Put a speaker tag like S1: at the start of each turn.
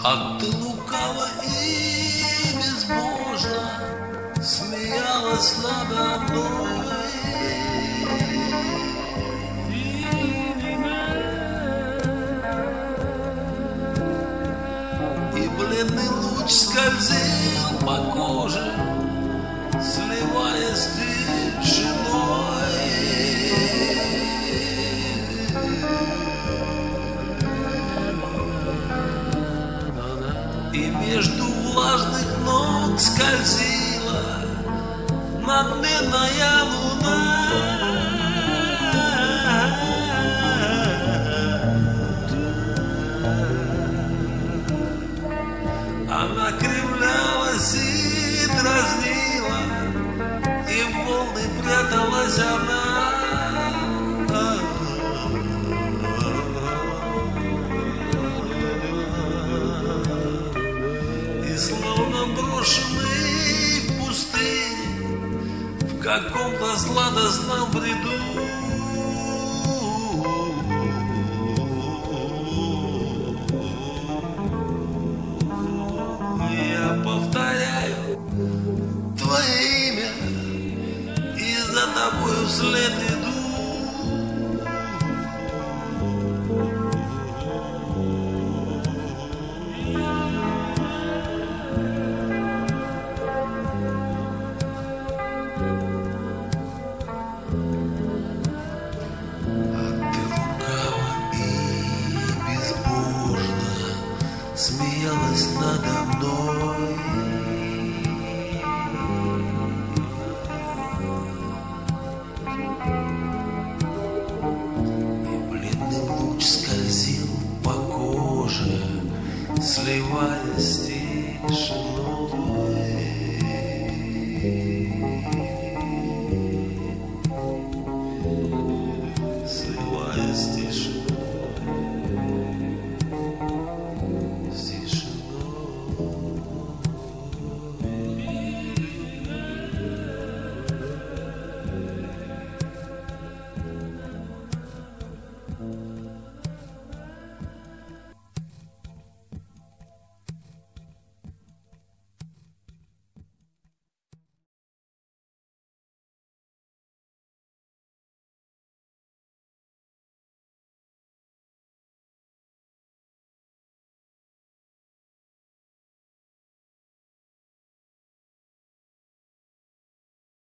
S1: А ты лукаво и безбожно смеялась надо мной. И бледный луч скользил по коже, сливаясь с тишиной. И между влажных ног скользила надменная луна. Она кривлялась и дразнила, и в волны пряталась она. И словно брошенный в пустыне, в каком-то сладостном бреду, я повторяю твое имя и за тобой вслед иду. Смеялась надо мной. И бледный луч скользил по коже, сливаясь с тишиной.